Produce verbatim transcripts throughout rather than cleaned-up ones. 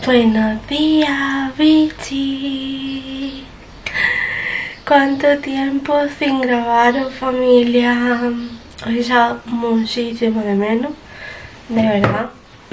Buenos días, bichi. ¿Cuánto tiempo sin grabaros, familia? Os he echado muchísimo de menos, de verdad.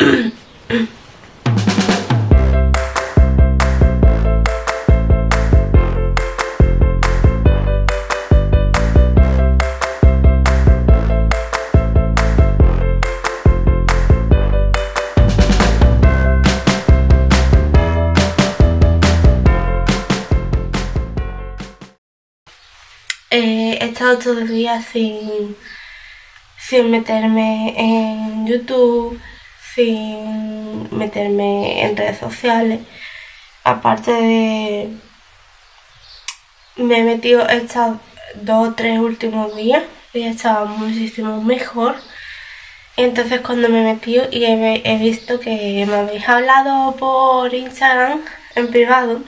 Eh, he estado todo el día sin, sin meterme en YouTube, sin meterme en redes sociales. Aparte de... me he metido estos dos o tres últimos días y he estado muchísimo mejor. Entonces cuando me he metido y he, he visto que me habéis hablado por Instagram en privado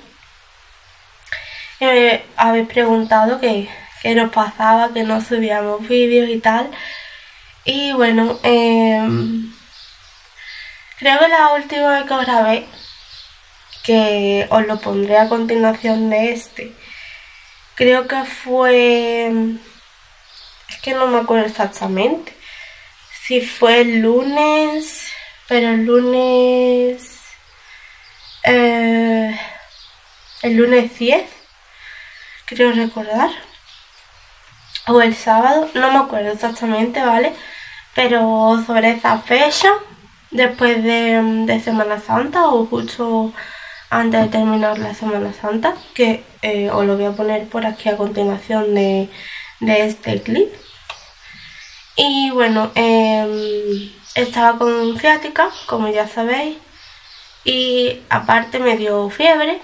y me habéis preguntado que... que nos pasaba, que no subíamos vídeos y tal. Y bueno, eh, creo que la última vez que os grabé, que os lo pondré a continuación de este, creo que fue... es que no me acuerdo exactamente si fue el lunes, pero el lunes... Eh, el lunes diez, creo recordar. O el sábado, no me acuerdo exactamente, ¿vale? Pero sobre esa fecha, después de, de Semana Santa o justo antes de terminar la Semana Santa, que eh, os lo voy a poner por aquí a continuación de, de este clip. Y bueno, eh, estaba con ciática, como ya sabéis, y aparte me dio fiebre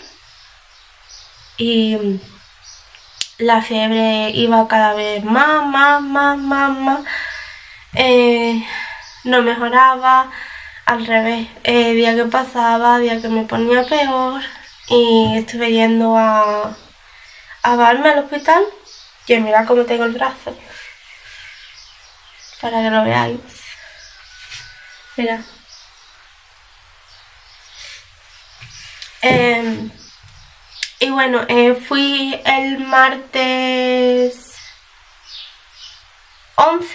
y... la fiebre iba cada vez más, más, más, más, más. Eh, no mejoraba, al revés. Eh, día que pasaba, día que me ponía peor. Y estuve yendo a, a darme al hospital. Que mirad cómo tengo el brazo. Para que lo veáis. Mira. Eh, Y bueno, eh, fui el martes once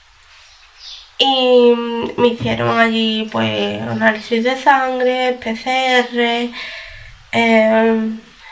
y me hicieron allí pues análisis de sangre, P C R eh,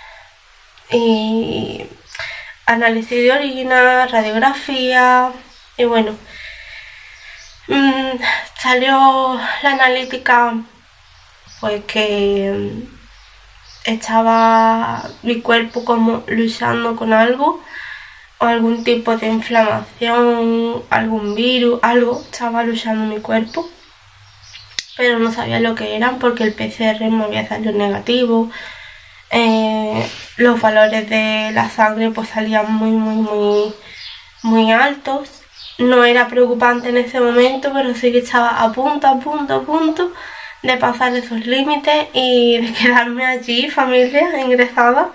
y análisis de orina, radiografía. Y bueno, mmm, salió la analítica pues que... estaba mi cuerpo como luchando con algo, o algún tipo de inflamación, algún virus, algo estaba luchando mi cuerpo, pero no sabía lo que eran porque el P C R me había salido negativo. Eh, los valores de la sangre pues salían muy muy muy muy altos. No era preocupante en ese momento, pero sí que estaba a punto, a punto, a punto de pasar esos límites y de quedarme allí, familia, ingresada.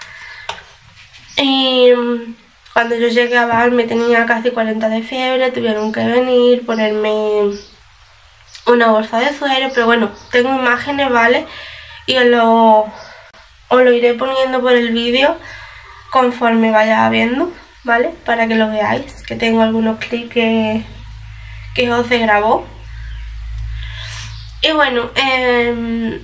Y cuando yo llegué a bajarme tenía casi cuarenta de fiebre, tuvieron que venir, ponerme una bolsa de suero, pero bueno, tengo imágenes, ¿vale? Y os lo, os lo iré poniendo por el vídeo conforme vaya viendo, ¿vale? Para que lo veáis, que tengo algunos clips que, que José grabó. Y bueno, eh,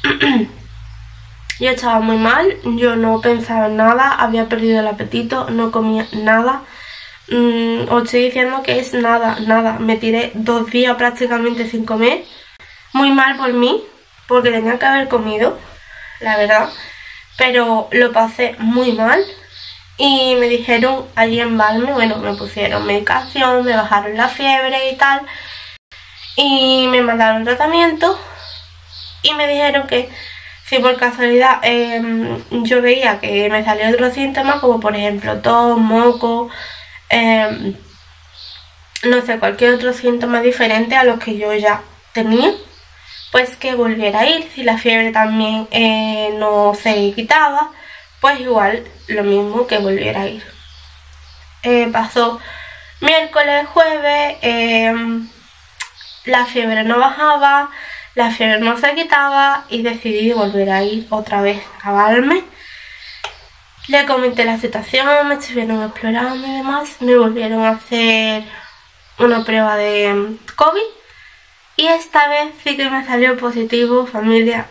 yo estaba muy mal, yo no pensaba en nada, había perdido el apetito, no comía nada. Mm, os estoy diciendo que es nada, nada. Me tiré dos días prácticamente sin comer. Muy mal por mí, porque tenía que haber comido, la verdad. Pero lo pasé muy mal. Y me dijeron allí en Balme, bueno, me pusieron medicación, me bajaron la fiebre y tal. Y me mandaron tratamiento y me dijeron que si por casualidad eh, yo veía que me salían otros síntomas, como por ejemplo tos, moco, eh, no sé, cualquier otro síntoma diferente a los que yo ya tenía, pues que volviera a ir. Si la fiebre también eh, no se quitaba, pues igual lo mismo, que volviera a ir. Eh, pasó miércoles, jueves, eh, la fiebre no bajaba, la fiebre no se quitaba y decidí volver a ir otra vez a grabarme. Le comenté la situación, me estuvieron explorando y demás, me volvieron a hacer una prueba de COVID y esta vez sí que me salió positivo, familia.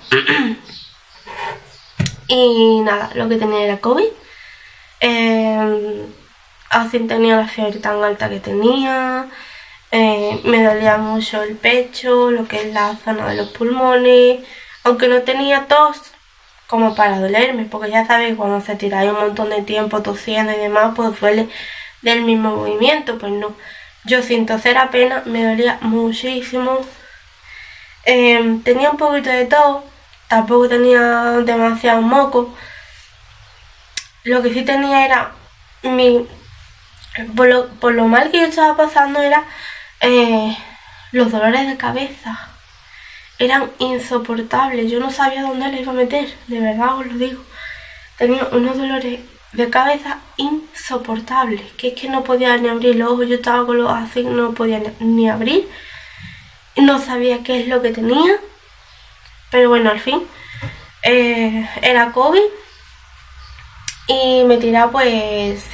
Y nada, lo que tenía era COVID. Eh, así tenía la fiebre tan alta que tenía, eh, me dolía mucho el pecho, lo que es la zona de los pulmones, aunque no tenía tos como para dolerme, porque ya sabéis, cuando se tira ahí un montón de tiempo tosiendo y demás, pues duele del mismo movimiento. Pues no, yo sin toser apenas, me dolía muchísimo. Eh, tenía un poquito de tos, tampoco tenía demasiado moco. Lo que sí tenía era mi... Por lo, por lo mal que yo estaba pasando era eh, los dolores de cabeza. Eran insoportables, yo no sabía dónde les iba a meter, de verdad os lo digo. Tenía unos dolores de cabeza insoportables, que es que no podía ni abrir los ojos, yo estaba con los ojos así, no podía ni, ni abrir. No sabía qué es lo que tenía, pero bueno, al fin eh, era COVID y me tiraba pues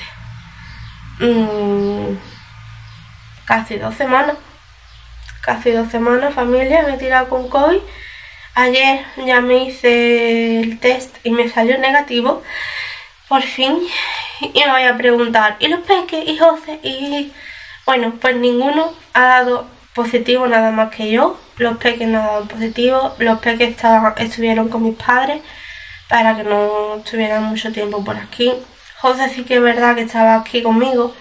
mmm, casi dos semanas. Casi dos semanas, familia, me he tirado con COVID. Ayer ya me hice el test y me salió negativo, por fin. Y me voy a preguntar, ¿y los peques? ¿Y José? Y bueno, pues ninguno ha dado positivo, nada más que yo. Los peques no han dado positivo. Los peques estaban, estuvieron con mis padres para que no estuvieran mucho tiempo por aquí. José sí que es verdad que estaba aquí conmigo,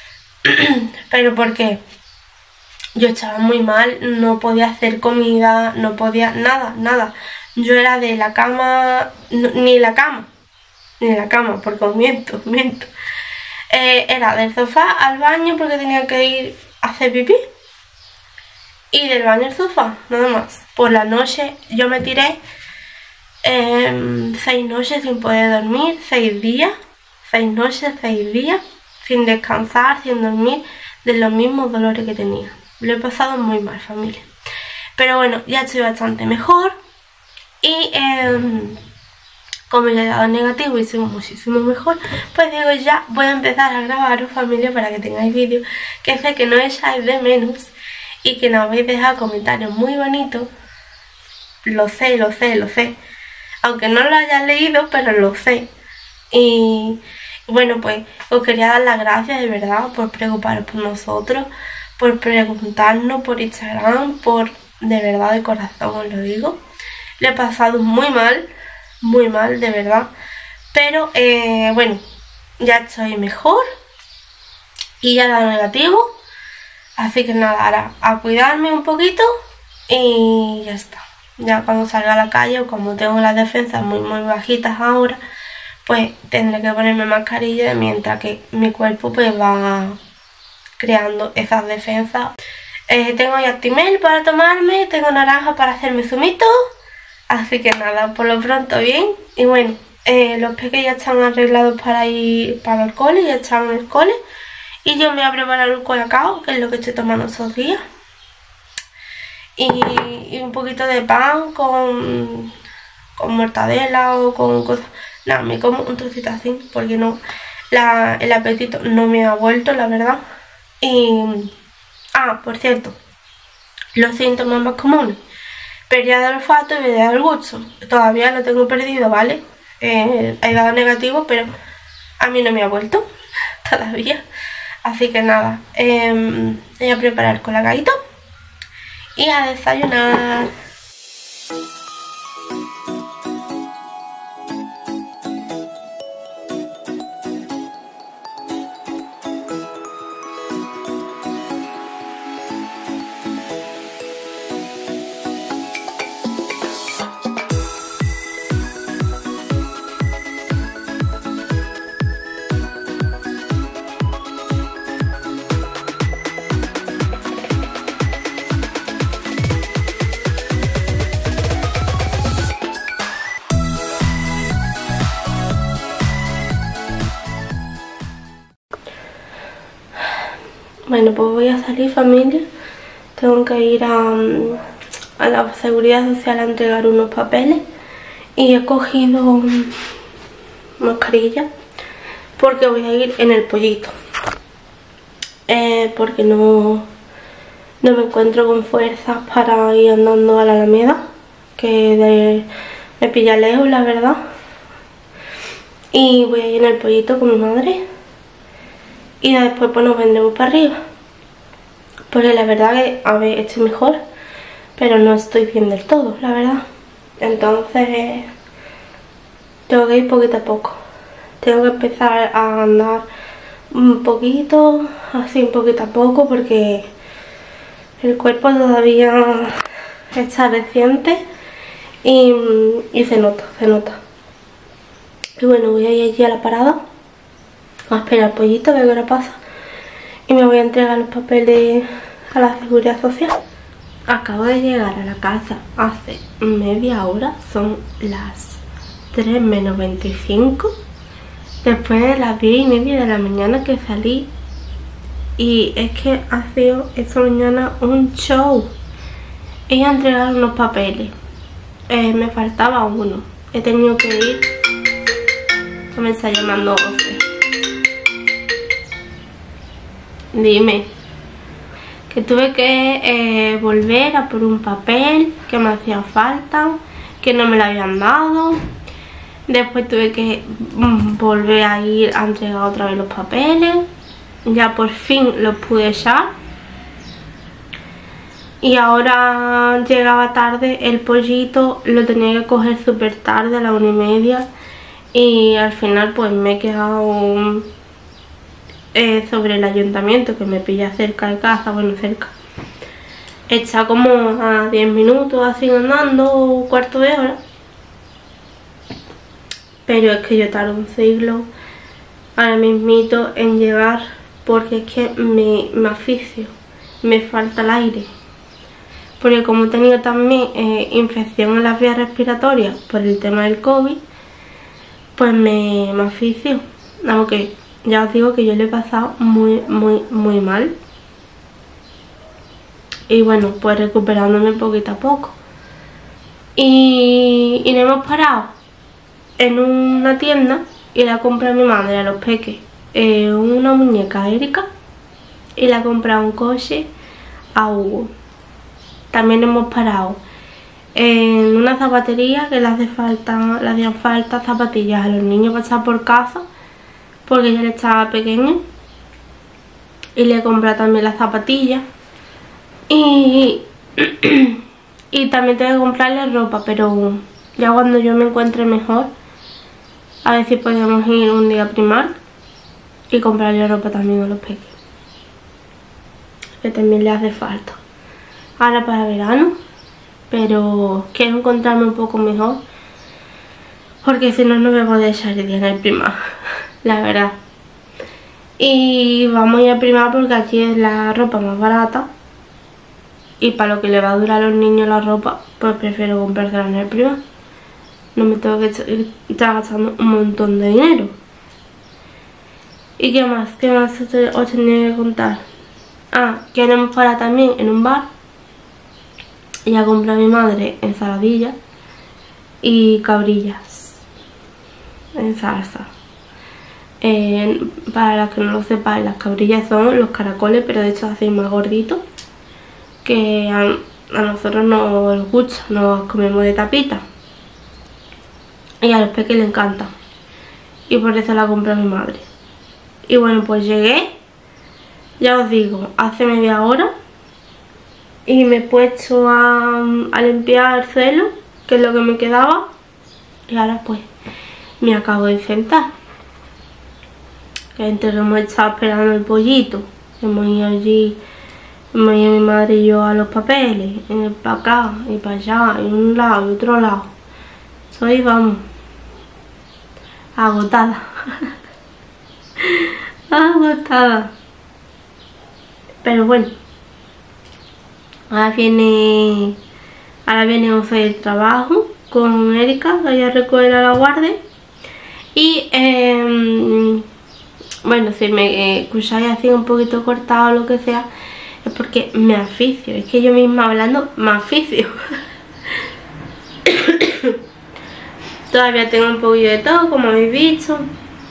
pero ¿por qué? Yo estaba muy mal, no podía hacer comida, no podía nada, nada. Yo era de la cama, no, ni la cama, ni la cama, porque miento, miento. Eh, era del sofá al baño porque tenía que ir a hacer pipí. Y del baño al sofá, nada más. Por la noche yo me tiré eh, seis noches sin poder dormir, seis días, seis noches, seis días, sin descansar, sin dormir, de los mismos dolores que tenía. Lo he pasado muy mal, familia. Pero bueno, ya estoy bastante mejor. Y eh, como ya he dado negativo y soy muchísimo mejor, pues digo, ya voy a empezar a grabaros, familia, para que tengáis vídeos, que sé que no echáis de menos y que nos habéis dejado comentarios muy bonitos. Lo sé, lo sé, lo sé. Aunque no lo hayas leído, pero lo sé. Y bueno, pues os quería dar las gracias de verdad por preocuparos por nosotros, por preguntarnos por Instagram, por de verdad de corazón os lo digo. Le he pasado muy mal, muy mal de verdad, pero eh, bueno, ya estoy mejor y ya he dado negativo, así que nada, ahora a cuidarme un poquito y ya está. Ya cuando salga a la calle, o como tengo las defensas muy muy bajitas ahora, pues tendré que ponerme mascarilla mientras que mi cuerpo pues va creando esas defensas. Eh, tengo ya Actimel para tomarme, tengo naranja para hacerme zumito, así que nada, por lo pronto bien. Y bueno, eh, los peques ya están arreglados para ir para el cole, ya están en el cole, y yo me voy a preparar un colacao, que es lo que estoy tomando esos días, y, y un poquito de pan con, con mortadela o con cosas. Nada, me como un trocito así, porque no, la, el apetito no me ha vuelto, la verdad. Y, ah, por cierto, los síntomas más comunes: pérdida del olfato y pérdida del gusto. Todavía lo tengo perdido, ¿vale? Eh, he dado negativo, pero a mí no me ha vuelto todavía. Así que nada, eh, voy a preparar colacaito y a desayunar. Bueno, pues voy a salir, familia. Tengo que ir a, a la seguridad social a entregar unos papeles y he cogido mascarilla porque voy a ir en el Pollito, eh, porque no, no me encuentro con fuerzas para ir andando a la Alameda, que de, me pilla lejos, la verdad. Y voy a ir en el Pollito con mi madre y después pues nos vendremos para arriba, porque la verdad que, a ver, estoy mejor, pero no estoy bien del todo, la verdad. Entonces tengo que ir poquito a poco, tengo que empezar a andar un poquito, así un poquito a poco, porque el cuerpo todavía está reciente y, y se nota, se nota. Y bueno, voy a ir allí a la parada a esperar al Pollito, a ver qué hora pasa, y me voy a entregar los papeles a la seguridad social. Acabo de llegar a la casa hace media hora, son las tres menos veinticinco, después de las diez y media de la mañana que salí, y es que ha sido esta mañana un show. He ido a entregar unos papeles, eh, me faltaba uno, he tenido que ir, me está llamando José. Dime. Que tuve que eh, volver a por un papel que me hacía falta, que no me lo habían dado. Después tuve que mm, volver a ir a entregar otra vez los papeles. Ya por fin los pude echar. Y ahora llegaba tarde el Pollito, lo tenía que coger súper tarde, a la una y media. Y al final pues me he quedado um, eh, sobre el ayuntamiento, que me pilla cerca de casa, bueno, cerca. Está como a diez minutos así andando, un cuarto de hora. Pero es que yo tardo un siglo ahora mismito en llegar, porque es que me, me asfixio, me falta el aire. Porque como he tenido también eh, infección en las vías respiratorias por el tema del COVID, pues me, me asfixio. Aunque ya os digo que yo le he pasado muy, muy, muy mal. Y bueno, pues recuperándome poquito a poco. Y, y nos hemos parado en una tienda y la compré a mi madre, a los peques, eh, una muñeca Erika, y la compré un coche a Hugo. También hemos parado en una zapatería que le hace falta, le hacían falta zapatillas a los niños para estar por casa, porque ya le estaba pequeño, y le compré también las zapatillas. Y, y también tengo que comprarle ropa, pero ya cuando yo me encuentre mejor, a ver si podemos ir un día a Primark y comprarle ropa también a los pequeños, que también le hace falta ahora para verano. Pero quiero encontrarme un poco mejor, porque si no, no me voy a echar el día en el Primark, la verdad. Y vamos a ir a Primark porque aquí es la ropa más barata, y para lo que le va a durar a los niños la ropa, pues prefiero comprársela en el Primark. No me tengo que estar gastando un montón de dinero. ¿Y qué más? ¿Qué más os tenía que contar? Ah, que nos para también en un bar. Ya compré a mi madre ensaladilla y cabrillas en salsa. Eh, para las que no lo sepáis, las cabrillas son los caracoles, pero de hecho así más gorditos, que a, a nosotros nos gusta, nos comemos de tapita. Y a los peques les encanta. Y por eso la compré a mi madre. Y bueno, pues llegué, ya os digo, hace media hora. Y me he puesto a, a limpiar el suelo, que es lo que me quedaba. Y ahora pues me acabo de sentar. Que entre que hemos estado esperando el Pollito, hemos ido allí, hemos ido mi madre y yo a los papeles, eh, para acá y para allá, y un lado y otro lado. Soy, vamos, agotada. Agotada. Pero bueno, ahora viene ahora viene José del trabajo con Erika, que ella recoge a la guardia. Y eh, bueno, si me eh, escucháis así un poquito cortado o lo que sea, es porque me asfixio. Es que yo misma hablando me asfixio. Todavía tengo un poquillo de todo, como habéis visto.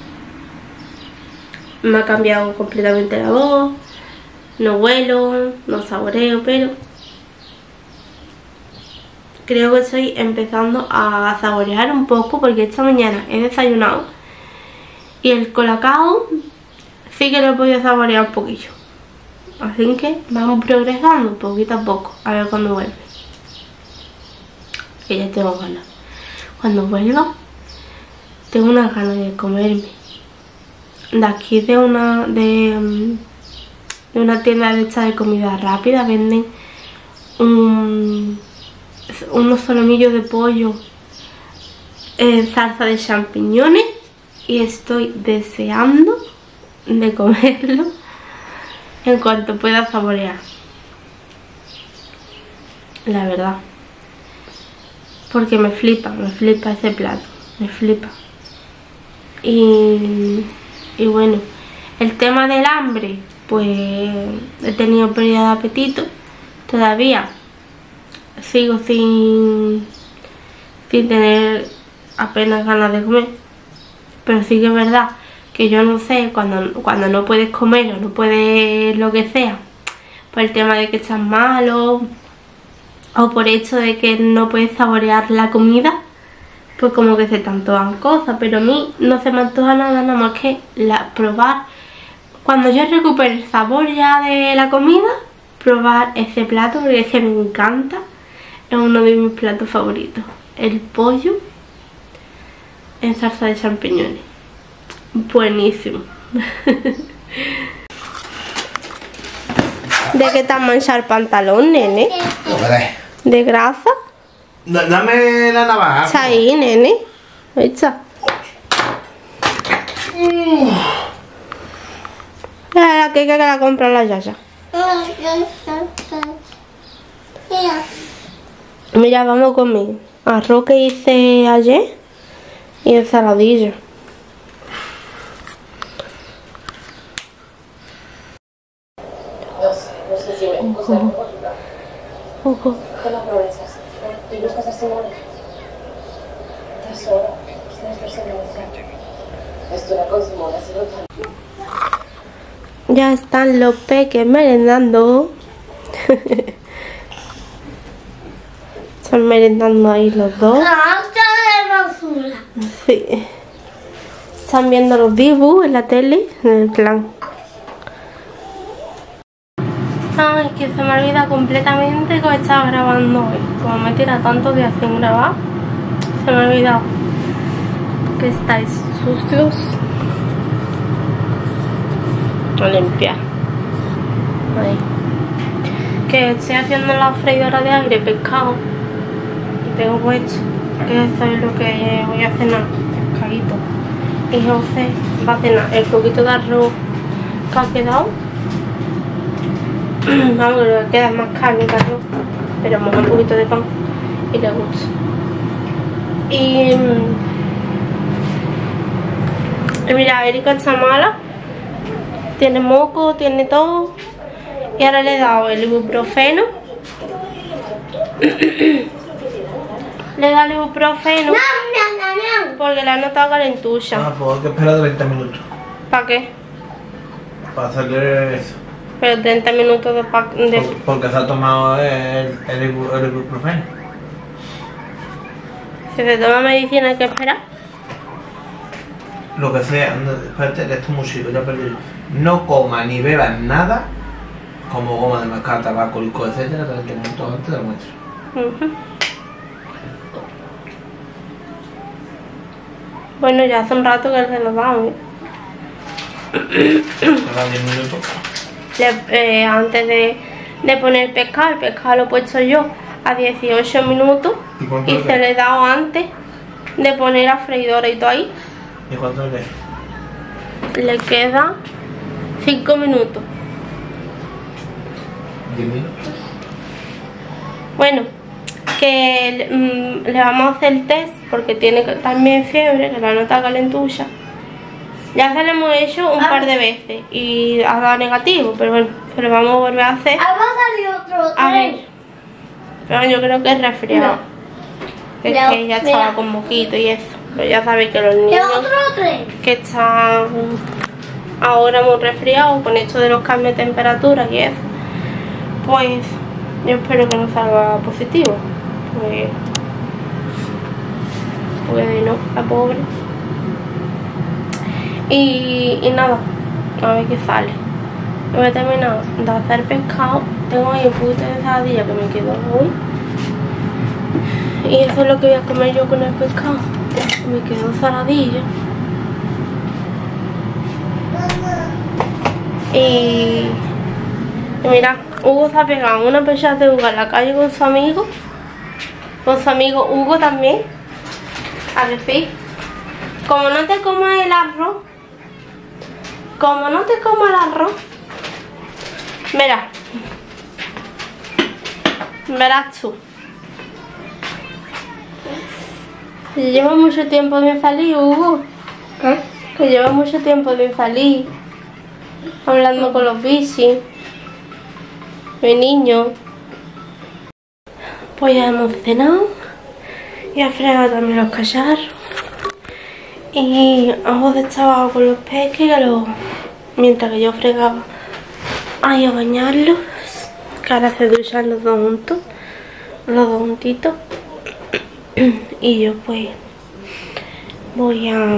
Me ha cambiado completamente la voz. No huelo, no saboreo, pero creo que estoy empezando a saborear un poco, porque esta mañana he desayunado y el colacao sí que lo he podido saborear un poquillo. Así que vamos progresando poquito a poco, a ver cuando vuelve. Que ya tengo ganas. Cuando vuelva, tengo unas ganas de comerme de aquí de una de, de una tienda de esta de comida rápida. Venden un, unos solomillos de pollo en salsa de champiñones y estoy deseando de comerlo en cuanto pueda saborear, la verdad, porque me flipa, me flipa ese plato, me flipa. Y, y bueno, el tema del hambre, pues he tenido pérdida de apetito, todavía sigo sin, sin tener apenas ganas de comer, pero sí que es verdad que yo no sé, cuando, cuando no puedes comer o no puedes lo que sea, por el tema de que estás malo o por hecho de que no puedes saborear la comida, pues como que se te antojan cosas, pero a mí no se me antoja nada, nada más que la, probar, cuando yo recupero el sabor ya de la comida, probar ese plato, porque es que me encanta, es uno de mis platos favoritos, el pollo en salsa de champiñones. Buenísimo. ¿De qué te has manchado el pantalón, nene? ¿De grasa? Dame la navaja. Está ahí, nene. Ahí está. La que que la compra la Yaya. Mira, vamos a comer arroz que hice ayer y ensaladilla. Ojo. Ojo. Con las promesas. Y buscas a Simone. Estás sola. Estás personalizada. Estoy con Simone, ha sido tan... Ya están los peques merendando. Están merendando ahí los dos. Sí. Están viendo los dibujos en la tele, en el plan. Ay, que se me olvida completamente que os estaba grabando hoy. Como me tira tantos días sin grabar, se me ha olvidado que estáis sucios. A limpiar. Ahí. Que estoy haciendo la freidora de aire pescado. Y tengo puesto que eso es lo que voy a cenar, pescadito. Y José va a cenar el poquito de arroz que ha quedado. Vamos, le queda más carne que arroz, pero moja un poquito de pan y le gusta. Y, y mira, Erika está mala, tiene moco, tiene todo. Y ahora le he dado el ibuprofeno. Le he dado el ibuprofeno porque le ha notado calentucha. Ah, pues hay que esperar treinta minutos. ¿Para qué? Para hacerle eso. Pero treinta minutos de... Pa de... Por, porque se ha tomado el, el, ibu, el ibuprofeno. Si se toma medicina hay que esperar. Lo que sea, no, espérate, que esto es muy chido, ya perdí. No coma ni beba nada como goma de mascar, tabaco, licor, etcétera, treinta minutos antes de la muestra. Uh-huh. Bueno, ya hace un rato que se lo damos, ¿eh? Cada diez minutos. Le, eh, antes de, de poner el pescado, el pescado lo he puesto yo a dieciocho minutos y, y se le he dado antes de poner la freidora y todo ahí. ¿Y cuánto le queda? Le queda cinco minutos. diez minutos. Bueno, que mm, le vamos a hacer el test porque tiene también fiebre, que la nota calentucha. Ya se lo hemos hecho un par de veces y ha dado negativo, pero bueno, Pero vamos a volver a hacer. Ah, va a salir otro A tren. ver. Pero yo creo que es resfriado. Que Mira, es que ya estaba mira. con moquito y eso. Pero ya sabéis que los ¿Qué niños otro tren? que están ahora muy resfriados con esto de los cambios de temperatura y eso, pues yo espero que no salga positivo. Pues, pues no, la pobre. Y, y nada, a ver qué sale. Voy a terminar de hacer pescado. Tengo ahí un poquito de saladilla que me quedó hoy. Y eso es lo que voy a comer yo con el pescado. Me quedó saladilla. Y, y mira, Hugo se ha pegado una pechada de Hugo en la calle con su amigo. Con su amigo Hugo también. A decir, como no te comas el arroz, como no te comas el arroz, verás, verás tú. Lleva mucho tiempo de salir, Hugo. ¿Eh? Que lleva mucho tiempo de salir. Hablando con los bichis. Mi niño. Pues ya hemos cenado. Y ha fregado también los cacharros. Y hemos estado con los peques que los, mientras que yo fregaba ahí a bañarlos. Que ahora se duchan los dos juntos. Los dos juntitos. Y yo pues voy a...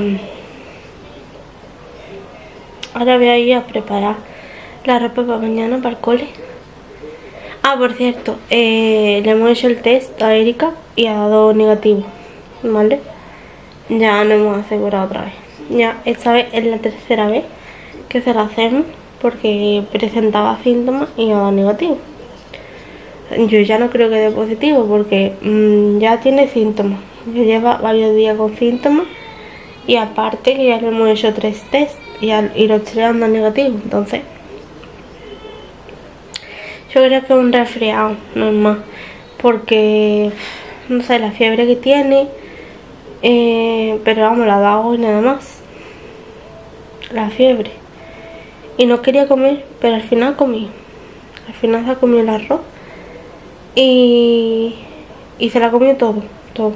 Ahora voy a ir a preparar la ropa para mañana para el cole. Ah, por cierto, eh, le hemos hecho el test a Erika y ha dado negativo, ¿vale? Ya nos hemos asegurado otra vez. Ya esta vez es la tercera vez que se la hacemos porque presentaba síntomas y ha dado negativo. Yo ya no creo que dé positivo porque mmm, ya tiene síntomas. Ya lleva varios días con síntomas y aparte que ya le hemos hecho tres test y, al, y los tres andan negativos. Entonces yo creo que es un resfriado normal porque no sé la fiebre que tiene, eh, pero vamos, la ha dado hoy nada más la fiebre y no quería comer, pero al final comí. Al final se ha comido el arroz y, y se la comió todo, todo.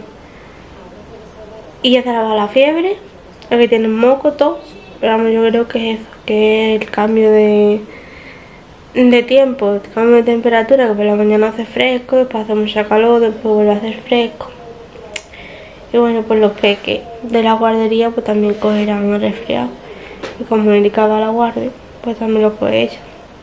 Y ya se le va la fiebre, el que tiene moco, tos. Pero vamos, yo creo que es eso, que es el cambio de, de tiempo, el cambio de temperatura, que por la mañana hace fresco, después hace mucha calor, después vuelve a hacer fresco. Y bueno, pues los peques de la guardería pues también cogerán un resfriado. Y como Erika va a la guardia, pues también lo coge ella.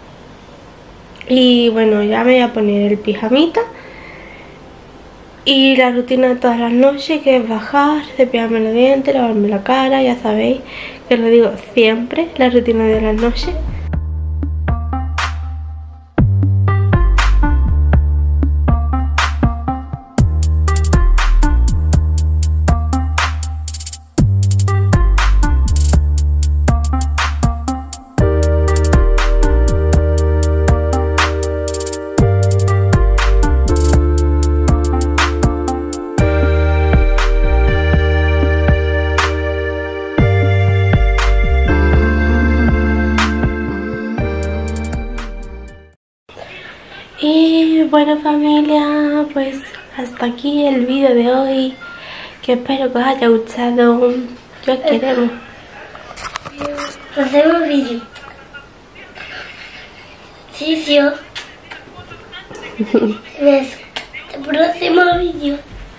Y bueno, ya me voy a poner el pijamita. Y la rutina de todas las noches, que es bajar, cepillarme los dientes, lavarme la cara, ya sabéis que lo digo siempre, la rutina de las noches. Y bueno familia, pues hasta aquí el vídeo de hoy, que espero que os haya gustado. Yo os queremos. Hacemos vídeo. Sí, sí. ¿Ves? El próximo vídeo.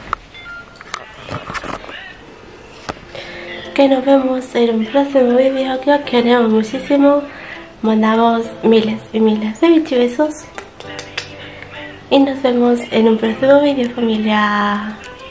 Que nos vemos en un próximo vídeo, que os queremos muchísimo. Mandamos miles y miles de besos. Y nos vemos en un próximo vídeo familia.